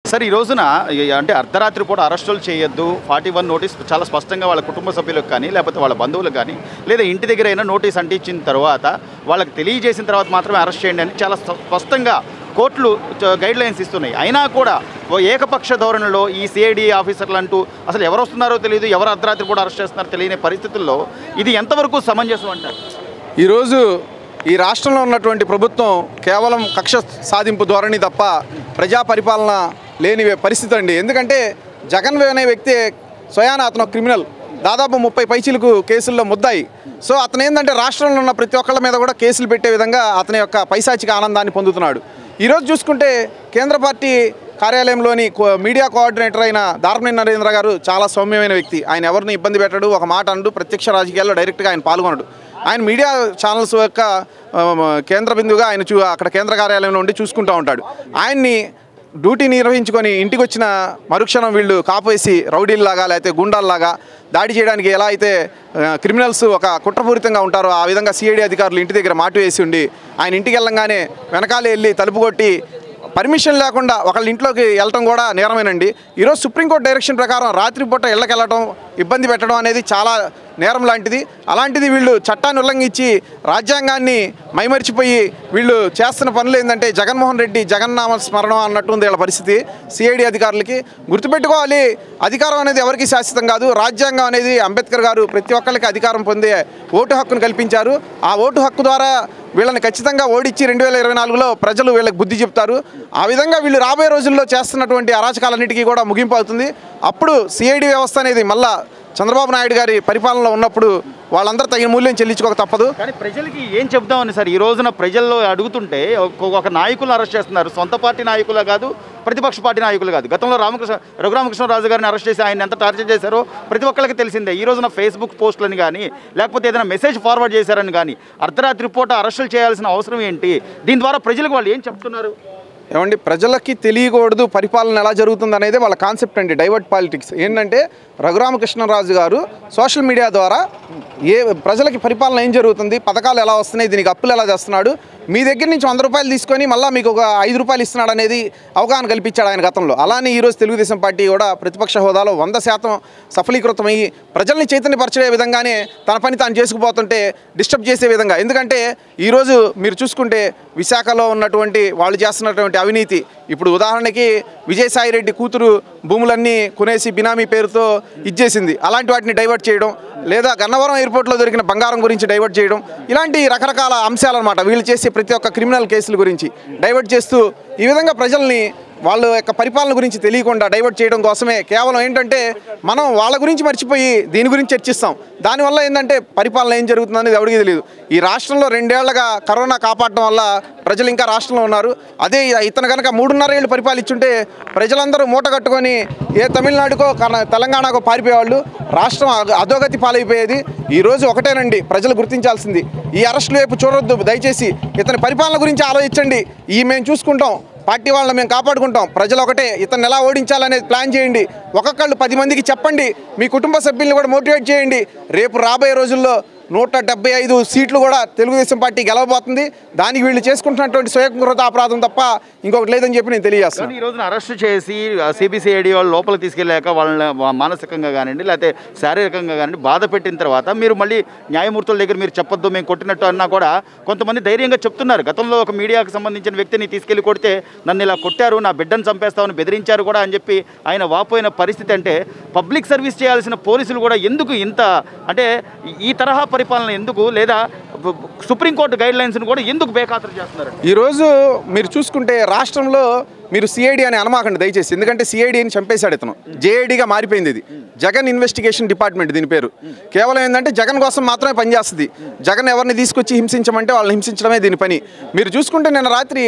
Sir ఈ రోజున అంటే అర్ధరాత్రి పూట అరెస్టులు చేయొద్దు 41 నోటీస్ చాలా స్పష్టంగా వాళ్ళ కుటుంబ సభ్యులకు కానీ లేకపోతే వాళ్ళ బంధువులకు కానీ లేదా ఇంటి దగ్గర అయినా నోటీస్ అంటించిన తర్వాత వాళ్ళకి తెలియజేసిన తర్వాత మాత్రమే అరెస్ట్ చేయండి అని చాలా స్పష్టంగా కోర్టులు గైడ్ లైన్స్ ఇస్తున్నాయి. అయినా కూడా ఏకపక్ష ధోరణిలో ఈ సిఐడి ఆఫీసర్లు అంటూ అసలు ఎవరు వస్తున్నారో తెలియదు, ఎవరు అర్ధరాత్రి పూట అరెస్ట్ చేస్తున్నారో తెలియని పరిస్థితుల్లో ఇది ఎంతవరకు సమంజసం అంటారు? ఈరోజు ఈ రాష్ట్రంలో ఉన్నటువంటి ప్రభుత్వం కేవలం కక్ష సాధింపు ధోరణి తప్ప ప్రజా పరిపాలన లేని పరిస్థితి అండి. ఎందుకంటే జగన్ అనే వ్యక్తి స్వయాన అతను క్రిమినల్, దాదాపు 30 పైచీలకు కేసుల్లో ముద్దాయి. సో అతను ఏంటంటే రాష్ట్రంలో ఉన్న ప్రతి ఒక్కళ్ళ మీద కూడా కేసులు పెట్టే విధంగా అతని యొక్క పైశాచిక ఆనందాన్ని పొందుతున్నాడు. ఈరోజు చూసుకుంటే కేంద్ర పార్టీ కార్యాలయంలోని మీడియా కోఆర్డినేటర్ అయిన దారపనేని నరేంద్ర గారు చాలా సౌమ్యమైన వ్యక్తి. ఆయన ఎవరిని ఇబ్బంది పెట్టడు, ఒక మాట అంటూ ప్రత్యక్ష రాజకీయాల్లో డైరెక్ట్గా ఆయన పాల్గొనడు. ఆయన మీడియా ఛానల్స్ యొక్క కేంద్ర బిందువుగా ఆయన అక్కడ కేంద్ర కార్యాలయంలో ఉండి చూసుకుంటూ ఉంటాడు. ఆయన్ని డ్యూటీ నిర్వహించుకొని ఇంటికి వచ్చిన మరుక్షణం వీళ్ళు కాపేసి రౌడీల్లాగా లేకపోతే గుండాల్లాగా దాడి చేయడానికి ఎలా అయితే క్రిమినల్స్ ఒక కుట్రపూరితంగా ఉంటారో ఆ విధంగా సిఐడి అధికారులు ఇంటి దగ్గర మాటు వేసి ఉండి ఆయన ఇంటికి వెళ్ళంగానే వెనకాలే వెళ్ళి తలుపు కొట్టి పర్మిషన్ లేకుండా ఒకళ్ళ ఇంట్లోకి వెళ్ళటం కూడా నేరమేనండి. ఈరోజు సుప్రీంకోర్టు డైరెక్షన్ ప్రకారం రాత్రిపూట ఇళ్ళకి వెళ్ళటం, ఇబ్బంది పెట్టడం అనేది చాలా నేరం లాంటిది. అలాంటిది వీళ్ళు చట్టాన్ని ఉల్లంఘించి రాజ్యాంగాన్ని మైమరిచిపోయి వీళ్ళు చేస్తున్న పనులు ఏంటంటే జగన్మోహన్ రెడ్డి జగన్నామ స్మరణం అన్నట్టుంది వీళ్ళ పరిస్థితి. సిఐడి అధికారులకి గుర్తుపెట్టుకోవాలి, అధికారం అనేది ఎవరికి శాశ్వతం కాదు. రాజ్యాంగం అనేది అంబేద్కర్ గారు ప్రతి ఒక్కరికి అధికారం పొందే ఓటు హక్కును కల్పించారు. ఆ ఓటు హక్కు ద్వారా వీళ్ళని ఖచ్చితంగా ఓడించి 2024లో ప్రజలు వీళ్ళకి బుద్ధి చెప్తారు. ఆ విధంగా వీళ్ళు రాబోయే రోజుల్లో చేస్తున్నటువంటి అరాచకాలన్నిటికీ కూడా ముగింపు అవుతుంది. అప్పుడు సిఐడి వ్యవస్థ అనేది మళ్ళా చంద్రబాబు నాయుడు గారి పరిపాలనలో ఉన్నప్పుడు వాళ్ళందరూ తగిన మూల్యం చెల్లించుకోక తప్పదు. కానీ ప్రజలకి ఏం చెప్దామని సార్ ఈ రోజున ప్రజల్లో అడుగుతుంటే ఒక నాయకులను అరెస్ట్ చేస్తున్నారు, సొంత పార్టీ నాయకులు కాదు, ప్రతిపక్ష పార్టీ నాయకులు కాదు. గతంలో రఘురామకృష్ణరాజు గారిని అరెస్ట్ చేసి ఆయన ఎంత టార్చర్ చేశారో ప్రతి ఒక్కరికి తెలిసిందే. ఈ రోజున ఫేస్బుక్ పోస్టులని కానీ లేకపోతే ఏదైనా మెసేజ్ ఫార్వర్డ్ చేశారని కానీ అర్ధరాత్రి పూట అరెస్టులు చేయాల్సిన అవసరం ఏంటి? దీని ద్వారా ప్రజలకు వాళ్ళు ఏం చెప్తున్నారు? ఏమండి, ప్రజలకి తెలియకూడదు పరిపాలన ఎలా జరుగుతుంది అనేది వాళ్ళ కాన్సెప్ట్ అండి. డైవర్ట్ పాలిటిక్స్ ఏంటంటే రఘురామకృష్ణరాజు గారు సోషల్ మీడియా ద్వారా ప్రజలకి పరిపాలన ఏం జరుగుతుంది, పథకాలు ఎలా వస్తున్నాయి, దీనికి అప్పులు ఎలా చేస్తున్నాడు, మీ దగ్గర నుంచి 100 రూపాయలు తీసుకొని మళ్ళీ మీకు ఒక 5 రూపాయలు ఇస్తున్నాడు అనేది అవగాహన కల్పించాడు ఆయన గతంలో. అలానే ఈరోజు తెలుగుదేశం పార్టీ కూడా ప్రతిపక్ష హోదాలో 100% సఫలీకృతమయ్యి ప్రజల్ని చైతన్యపరిచే విధంగానే తన పని తాను చేసుకుపోతుంటే డిస్టర్బ్ చేసే విధంగా. ఎందుకంటే ఈరోజు మీరు చూసుకుంటే విశాఖలో ఉన్నటువంటి వాళ్ళు చేస్తున్నటువంటి అవినీతి, ఇప్పుడు ఉదాహరణకి విజయసాయిరెడ్డి కూతురు భూములన్నీ కొనేసి బినామీ పేరుతో ఇచ్చేసింది, అలాంటి వాటిని డైవర్ట్ చేయడం, లేదా గన్నవరం ఎయిర్పోర్ట్లో దొరికిన బంగారం గురించి డైవర్ట్ చేయడం, ఇలాంటి రకరకాల అంశాలన్నమాట. వీళ్ళు చేసే ప్రతి ఒక్క క్రిమినల్ కేసుల గురించి డైవర్ట్ చేస్తూ ఈ విధంగా ప్రజల్ని వాళ్ళ యొక్క పరిపాలన గురించి తెలియకుండా డైవర్ట్ చేయడం కోసమే కేవలం ఏంటంటే మనం వాళ్ళ గురించి మర్చిపోయి దీని గురించి చర్చిస్తాం. దానివల్ల ఏంటంటే పరిపాలన ఏం జరుగుతుంది అనేది ఎవరికీ తెలియదు. ఈ రాష్ట్రంలో 2 ఏళ్లుగా కరోనా కాపాడటం వల్ల ప్రజలు ఇంకా రాష్ట్రంలో ఉన్నారు. అదే ఇతను కనుక 3.5 ఏళ్ళు పరిపాలించుంటే ప్రజలందరూ మూట కట్టుకొని ఏ తమిళనాడుకో తెలంగాణకో పారిపోయేవాళ్ళు, రాష్ట్రం అధోగతి పాలైపోయేది. ఈరోజు ఒకటేనండి ప్రజలు గుర్తించాల్సింది, ఈ అరెస్టుల వైపు చూడొద్దు, దయచేసి ఇతని పరిపాలన గురించి ఆలోచించండి. మేము చూసుకుంటాం, పార్టీ వాళ్ళని మేము కాపాడుకుంటాం, ప్రజలు ఒకటే, ఇతన్ని ఎలా ఓడించాలనేది ప్లాన్ చేయండి. ఒక్కొక్కళ్ళు 10 మందికి చెప్పండి, మీ కుటుంబ సభ్యుల్ని కూడా మోటివేట్ చేయండి. రేపు రాబోయే రోజుల్లో 175 సీట్లు కూడా తెలుగుదేశం పార్టీ గెలవబోతుంది. దానికి వీళ్ళు చేసుకుంటున్నటువంటి స్వయంకృత అపరాధం తప్ప ఇంకొకటి లేదని చెప్పి నేను తెలియజేస్తాను. ఈ రోజున అరెస్ట్ చేసి సిబిసిఐడి వాళ్ళు లోపలికి తీసుకెళ్ళాక వాళ్ళని మానసికంగా కానివ్వండి లేకపోతే శారీరకంగా కానివ్వండి బాధ పెట్టిన తర్వాత మీరు మళ్ళీ న్యాయమూర్తుల దగ్గర మీరు చెప్పొద్దు మేము కొట్టినట్టు అన్నా కూడా కొంతమంది ధైర్యంగా చెప్తున్నారు. గతంలో ఒక మీడియాకు సంబంధించిన వ్యక్తిని తీసుకెళ్లి కొడితే నన్ను ఇలా కొట్టారు, నా బిడ్డను చంపేస్తామని బెదిరించారు కూడా అని చెప్పి ఆయన వాపోయిన పరిస్థితి. అంటే పబ్లిక్ సర్వీస్ చేయాల్సిన పోలీసులు కూడా ఎందుకు ఇంత అంటే ఈ తరహా పరిపాలన ఎందుకు, లేదా సుప్రీంకోర్టు గైడ్ లైన్స్ను కూడా ఎందుకు బేఖాతరు చేస్తున్నారు? ఈరోజు మీరు చూసుకుంటే రాష్ట్రంలో మీరు సిఐడి అని అనమాకండి దయచేసి, ఎందుకంటే సిఐడిని చంపేశాడు ఇతను, జేఐడిగా మారిపోయింది. ఇది జగన్ ఇన్వెస్టిగేషన్ డిపార్ట్మెంట్ దీని పేరు. కేవలం ఏంటంటే జగన్ కోసం మాత్రమే పనిచేస్తుంది. జగన్ ఎవరిని తీసుకొచ్చి హింసించమంటే వాళ్ళని హింసించడమే దీని పని. మీరు చూసుకుంటే నిన్న రాత్రి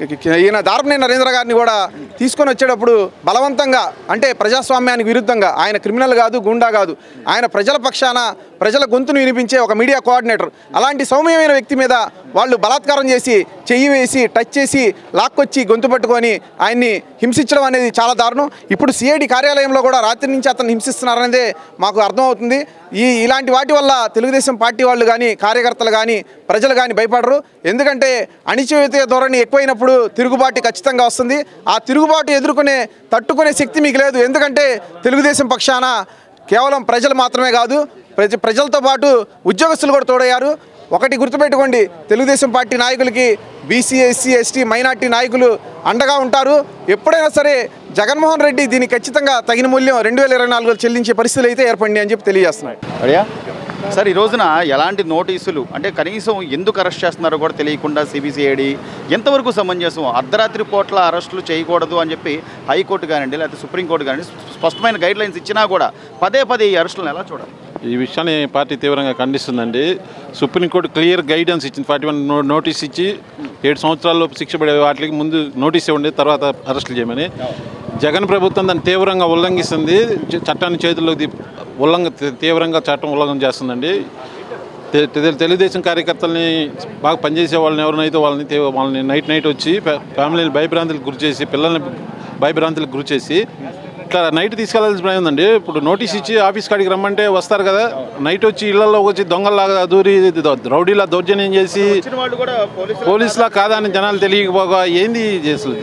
ఈయన దారపనేని నరేంద్ర గారిని కూడా తీసుకొని వచ్చేటప్పుడు బలవంతంగా, అంటే ప్రజాస్వామ్యానికి విరుద్ధంగా, ఆయన క్రిమినల్ కాదు, గుండా కాదు, ఆయన ప్రజల పక్షాన ప్రజల గొంతును వినిపించే ఒక మీడియా కోఆర్డినేటర్. అలాంటి సౌమ్యమైన వ్యక్తి మీద వాళ్ళు బలాత్కారం చేసి చెయ్యి వేసి టచ్ చేసి లాక్కొచ్చి గొంతు పట్టుకొని ఆయన్ని హింసించడం అనేది చాలా దారుణం. ఇప్పుడు సిఐడి కార్యాలయంలో కూడా రాత్రి నుంచి అతను హింసిస్తున్నారనేదే మాకు అర్థమవుతుంది. ఇలాంటి వాటి వల్ల తెలుగుదేశం పార్టీ వాళ్ళు కానీ కార్యకర్తలు కానీ ప్రజలు కానీ భయపడరు. ఎందుకంటే అణిచివేత ధోరణి ఎక్కువైనప్పుడు తిరుగుబాటు ఖచ్చితంగా వస్తుంది. ఆ తిరుగుబాటు తట్టుకునే శక్తి మీకు లేదు. ఎందుకంటే తెలుగుదేశం పక్షాన కేవలం ప్రజలు మాత్రమే కాదు, ప్రజలతో పాటు ఉద్యోగస్తులు కూడా తోడయ్యారు. ఒకటి గుర్తుపెట్టుకోండి, తెలుగుదేశం పార్టీ నాయకులకి బీసీ, ఎస్సీ, ఎస్టీ, మైనార్టీ నాయకులు అండగా ఉంటారు. ఎప్పుడైనా సరే జగన్మోహన్ రెడ్డి దీనికి ఖచ్చితంగా తగిన మూల్యం 2024లో చెల్లించే పరిస్థితులు అయితే ఏర్పడింది అని చెప్పి తెలియజేస్తున్నాడు. అయ్యా సార్, ఈ రోజున ఎలాంటి నోటీసులు అంటే కనీసం ఎందుకు అరెస్ట్ చేస్తున్నారో కూడా తెలియకుండా సిబిసిఐడి ఎంతవరకు సమంజసం? అర్ధరాత్రి పూట్ల అరెస్టులు చేయకూడదు అని చెప్పి హైకోర్టు కానివ్వండి లేకపోతే సుప్రీంకోర్టు కానివ్వండి స్పష్టమైన గైడ్ లైన్స్ ఇచ్చినా కూడా పదే ఈ అరెస్టులను ఎలా చూడాలి? ఈ విషయాన్ని పార్టీ తీవ్రంగా ఖండిస్తుందండి. సుప్రీంకోర్టు క్లియర్ గైడెన్స్ ఇచ్చింది. 41 నోటీస్ ఇచ్చి 7 సంవత్సరాల్లోపు శిక్ష పడే వాటికి ముందు నోటీస్ ఇవ్వండి, తర్వాత అరెస్టులు చేయమని. జగన్ ప్రభుత్వం దాన్ని తీవ్రంగా ఉల్లంఘిస్తుంది. చట్టాన్ని చేతుల్లోకి తీవ్రంగా చట్టం ఉల్లంఘన చేస్తుందండి. తెలుగుదేశం కార్యకర్తల్ని బాగా పనిచేసే వాళ్ళని ఎవరినైతే వాళ్ళని నైట్ వచ్చి ఫ్యామిలీని భయభ్రాంతులకు గురి చేసి, పిల్లల్ని భయభ్రాంతులకు గురి చేసి ఇట్లా నైట్ తీసుకెళ్లాల్సిన భయం ఉందండి. ఇప్పుడు నోటీస్ ఇచ్చి ఆఫీస్ కాడికి రమ్మంటే వస్తారు కదా, నైట్ వచ్చి ఇళ్లలో వచ్చి దొంగల్లాగా దూరి రౌడీలా దౌర్జన్యం చేసి పోలీసులా కాదా అని జనాలు తెలియకపోగా ఏంది చేస్తుంది.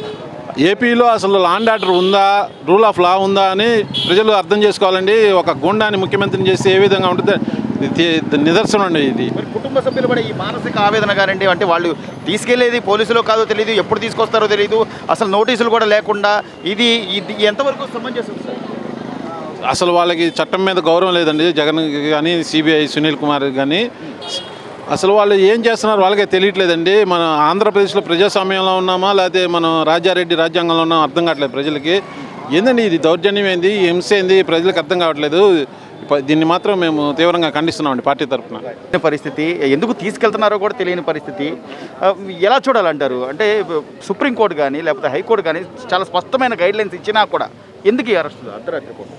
ఏపీలో అసలు లా అండ్ ఆర్డర్ ఉందా, రూల్ ఆఫ్ లా ఉందా అని ప్రజలు అర్థం చేసుకోవాలండి. ఒక గుండాన్ని ముఖ్యమంత్రిని చేస్తే ఏ విధంగా ఉంటుంది నిదర్శనం అండి ఇది. కుటుంబ సభ్యులు కూడా ఈ మానసిక ఆవేదన కానివ్వండి, అంటే వాళ్ళు తీసుకెళ్లేది పోలీసులో కాదో తెలియదు, ఎప్పుడు తీసుకొస్తారో తెలియదు, అసలు నోటీసులు కూడా లేకుండా ఇది ఎంతవరకు సమంజసం సార్? అసలు వాళ్ళకి చట్టం మీద గౌరవం లేదండి. జగన్ కానీ సిబిఐ సునీల్ కుమార్ కానీ అసలు వాళ్ళు ఏం చేస్తున్నారు వాళ్ళకే తెలియట్లేదండి. మన ఆంధ్రప్రదేశ్లో ప్రజాస్వామ్యంలో ఉన్నామా లేకపోతే మనం రాజారెడ్డి రాజ్యాంగంలో ఉన్నామా అర్థం కావట్లేదు ప్రజలకి. ఏందండి ఇది దౌర్జన్యం ఏంది, హింస ఏంది ప్రజలకు అర్థం కావట్లేదు. దీన్ని మాత్రం మేము తీవ్రంగా ఖండిస్తున్నామండి పార్టీ తరఫున. పరిస్థితి ఎందుకు తీసుకెళ్తున్నారో కూడా తెలియని పరిస్థితి ఎలా చూడాలంటారు? అంటే సుప్రీంకోర్టు కానీ లేకపోతే హైకోర్టు కానీ చాలా స్పష్టమైన గైడ్లైన్స్ ఇచ్చినా కూడా ఎందుకు ఈ అరెస్టులు అర్ధరాత్రి పూట?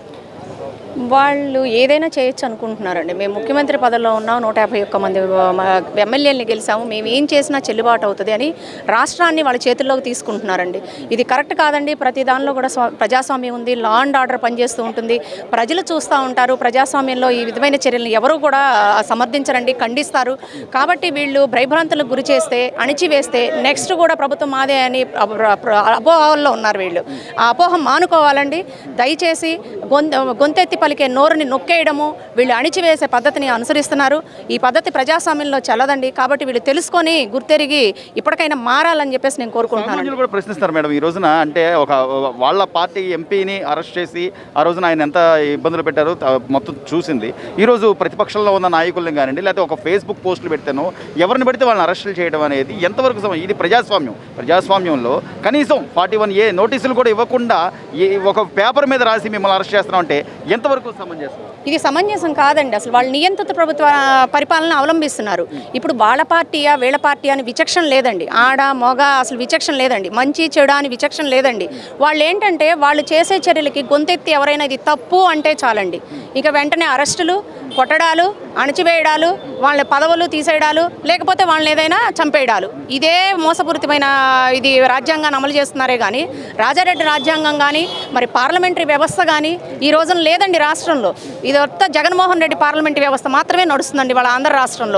వాళ్ళు ఏదైనా చేయొచ్చు అనుకుంటున్నారండి. మేము ముఖ్యమంత్రి పదవిలో ఉన్నాం, 151 మంది ఎమ్మెల్యేలని గెలిచాము, మేము ఏం చేసినా చెల్లుబాటు అవుతుంది అని రాష్ట్రాన్ని వాళ్ళ చేతుల్లోకి తీసుకుంటున్నారండి. ఇది కరెక్ట్ కాదండి. ప్రతి దానిలో కూడా ప్రజాస్వామ్యం ఉంది, లా అండ్ ఆర్డర్ పనిచేస్తూ ఉంటుంది, ప్రజలు చూస్తూ ఉంటారు. ప్రజాస్వామ్యంలో ఈ విధమైన చర్యలను ఎవరు కూడా సమర్థించరండి, ఖండిస్తారు. కాబట్టి వీళ్ళు భయభ్రాంతులకు గురి చేస్తే, అణిచివేస్తే నెక్స్ట్ కూడా ప్రభుత్వం మాదే అని అపోహల్లో ఉన్నారు వీళ్ళు. ఆ అపోహం మానుకోవాలండి. దయచేసి గొంతెత్తి పలికే నోరుని నొక్కేయడము, వీళ్ళు అణిచివేసే పద్ధతిని అనుసరిస్తున్నారు. ఈ పద్ధతి ప్రజాస్వామ్యంలో చల్లదండి. కాబట్టి వీళ్ళు తెలుసుకొని గుర్తెరిగి ఇప్పటికైనా మారాలని చెప్పేసి నేను కోరుకుంటున్నాను. కూడా ప్రశ్నిస్తారు మేడం ఈ రోజున, అంటే ఒక వాళ్ళ పార్టీ ఎంపీని అరెస్ట్ చేసి ఆ రోజున ఆయన ఎంత ఇబ్బందులు పెట్టారో మొత్తం చూసింది. ఈరోజు ప్రతిపక్షంలో ఉన్న నాయకులను కానివ్వండి లేకపోతే ఒక ఫేస్బుక్ పోస్టులు పెడితేనో ఎవరిని పెడితే వాళ్ళని అరెస్టులు చేయడం అనేది ఎంతవరకు ఇది ప్రజాస్వామ్యంలో కనీసం 41A నోటీసులు కూడా ఇవ్వకుండా ఒక పేపర్ మీద రాసి మిమ్మల్ని అరెస్ట్ చేస్తున్నాం అంటే ఎంతవరకు సమంజసం? ఇది సమంజసం కాదండి. అసలు వాళ్ళు నియంత్రిత ప్రభుత్వ పరిపాలన అవలంబిస్తున్నారు. ఇప్పుడు వాళ్ళ పార్టీయా వీళ్ళ పార్టీ అని విచక్షణ లేదండి. ఆడ మొగ అసలు విచక్షణ లేదండి. మంచి చెడు అని విచక్షణ లేదండి. వాళ్ళు ఏంటంటే వాళ్ళు చేసే చర్యలకి గొంతెత్తి ఎవరైనా ఇది తప్పు అంటే చాలండి, ఇక వెంటనే అరెస్టులు, కొట్టడాలు, అణచివేయడాలు, వాళ్ళ పదవులు తీసేయడాలు, లేకపోతే వాళ్ళని ఏదైనా చంపేయడాలు. ఇదే మోసపూరితమైన ఇది రాజ్యాంగాన్ని అమలు చేస్తున్నారే కానీ రాజారెడ్డి రాజ్యాంగం కానీ మరి పార్లమెంటరీ వ్యవస్థ కానీ ఈ రోజున లేదండి రాష్ట్రంలో. ఇది ఒక్క జగన్మోహన్ రెడ్డి పార్లమెంటరీ వ్యవస్థ మాత్రమే నడుస్తుందండి వాళ్ళ ఆంధ్ర రాష్ట్రంలో.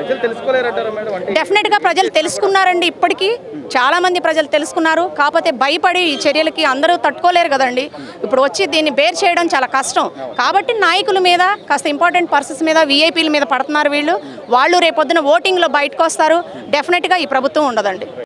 డెఫినెట్గా ప్రజలు తెలుసుకున్నారండి. ఇప్పటికీ చాలామంది ప్రజలు తెలుసుకున్నారు. కాకపోతే భయపడి ఈ చర్యలకి అందరూ తట్టుకోలేరు కదండి. ఇప్పుడు వచ్చి దీన్ని బేర్ చేయడం చాలా కష్టం. కాబట్టి నాయకుల మీద, కాస్త ఇంపార్టెంట్ పర్సన్స్ మీద, వీఐపీల మీద పడుతున్నారు వీళ్ళు. వాళ్ళు రేపొద్దున ఓటింగ్లో బయటకు వస్తారు. డెఫినెట్గా ఈ ప్రభుత్వం ఉండదండి.